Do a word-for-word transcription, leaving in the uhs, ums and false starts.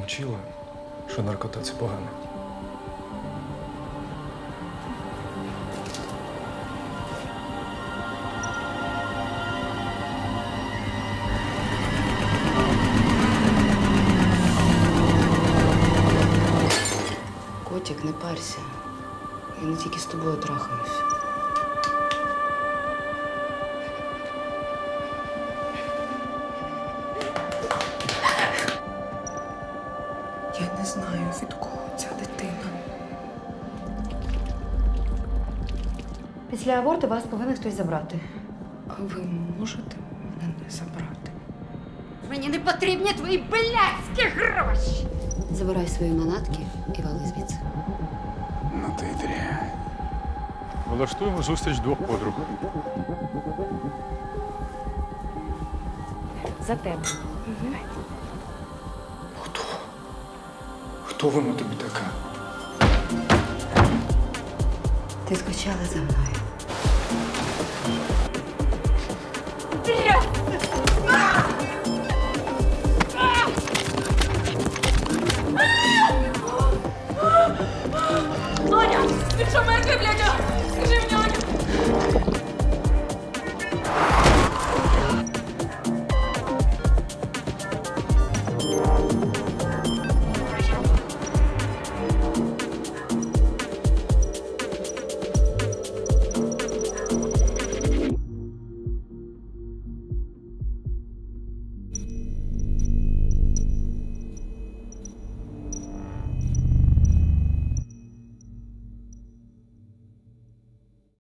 вчила, що наркота – це погано. Котик, не парся. Я не тільки з тобою трахаюсь. Я не знаю, від кого ця дитина. Після аборту вас повинен хтось забрати. А ви можете мене не забрати? Мені не потрібні твої блядські гроші! Забирай свої манатки і вали звідси. Ну ти й дрянь. Влаштуємо зустріч двох подруг. За тебе. Хто? Хто вона тобі така? Ти скучала за мною. Аня, він що мертвий, блядь?